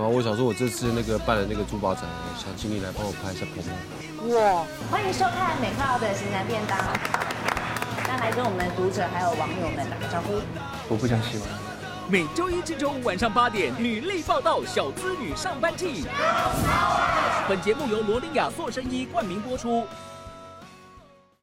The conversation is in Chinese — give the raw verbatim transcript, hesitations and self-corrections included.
后我想说，我这次那个办了那个珠宝展，想请你来帮我拍一下棚。 哇！欢迎收看美靠的型男便当。那来跟我们的读者还有网友们打个招呼。 我不想洗完。 每周一至周五晚上八点，女力报道，小资女上班记。本节目由罗琳雅塑身衣冠名播出。